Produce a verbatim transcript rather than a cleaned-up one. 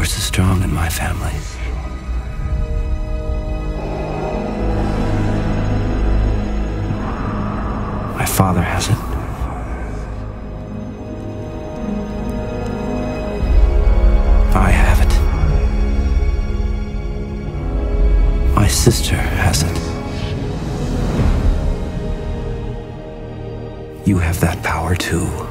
force is strong in my family. My father has it. I have it. My sister has it. You have that power too.